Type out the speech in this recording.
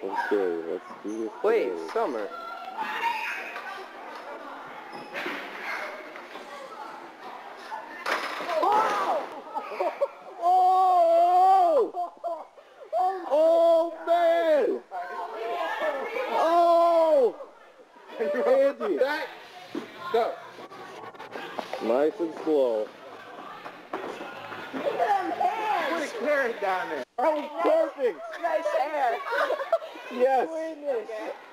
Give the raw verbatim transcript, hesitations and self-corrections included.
Okay, let's do this. Wait, today. Summer. Oh! Oh, man! Oh! Andy! Back! Go! Nice and slow. Look at them hands! Put a carrot down there. That was perfect! Nice hair! Yes! Goodness.